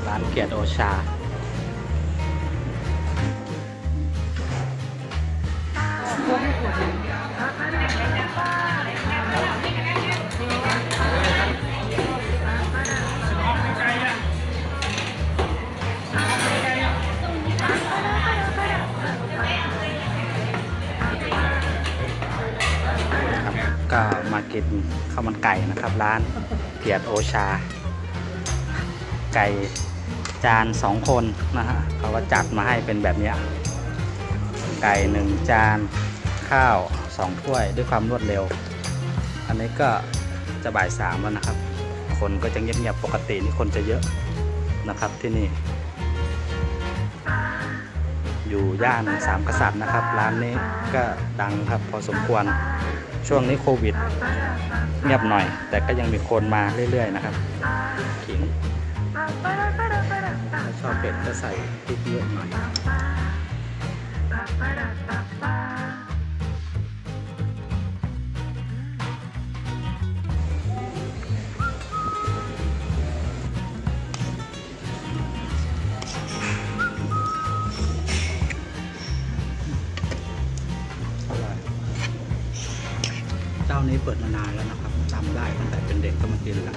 ร้านเกียรติโอชาก็มากินข้าวมันไก่นะครับร้านเกียรติโอชาไก่จาน2 คนนะฮะเขาก็จัดมาให้เป็นแบบนี้ไก่1 จานข้าว2 ถ้วยด้วยความรวดเร็วอันนี้ก็จะบ่าย 3แล้วนะครับคนก็จะเงียบๆปกตินี่คนจะเยอะนะครับที่นี่อยู่ย่าน3 กษัตริย์นะครับร้านนี้ก็ดังครับพอสมควรช่วงนี้โควิดเงียบหน่อยแต่ก็ยังมีคนมาเรื่อยๆนะครับขิงถ้าชอบเป็ดก็ใส่พริกเยอะหน่อยเจ้านี้เปิดมานานแล้วนะครับจำได้ตั้งแต่เป็นเด็กก็มากินแล้ว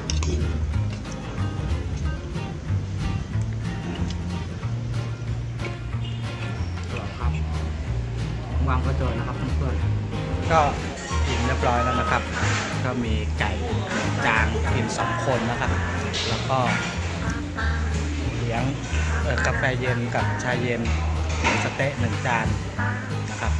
วางก็เจอนะครับเพื่อนๆก็กินเรียบร้อยแล้วนะครับก็มีไก่1 จานกิน2 คนนะครับแล้วก็เลี้ยงกาแฟเย็นกับชาเย็นสเต๊ะ1 จานนะครับ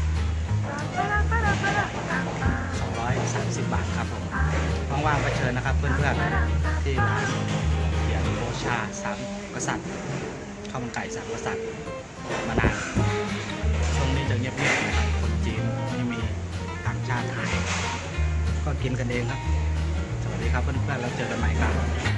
230 บาทครับผมว่างๆก็เชิญนะครับเพื่อนๆที่ร้านเกียรติโอชา3 กษัตริย์ข้าวมันไก่3 กษัตริย์มานานช่วงนี้จะเงียบๆนะครับคนจีนไม่มีต่างชาติไทยก็กินกันเองครับสวัสดีครับเพื่อนๆแล้วเจอกันใหม่ครับ